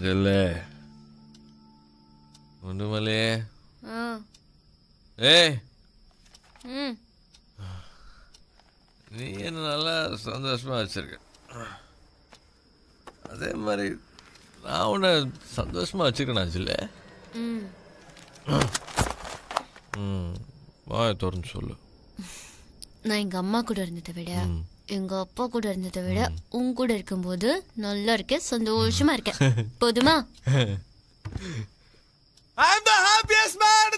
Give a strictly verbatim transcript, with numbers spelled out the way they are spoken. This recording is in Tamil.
இல்லை ஒன்றுமலே ஏய் நீ என்ன நல்லா சந்தோஷமா வச்சிருக்க அதே மாதிரி நான் உன்னை சந்தோஷமா வச்சுக்கணும் இல்லை ம் வாய திறந்து சொல்லு. நான் எங்க அம்மா கூட இருந்ததை விட எங்க அப்பா கூட இருந்ததை விட உன் கூட இருக்கும்போது நல்லா இருக்கேன், சந்தோஷமா இருக்கேன். போதுமா? I'm the happiest man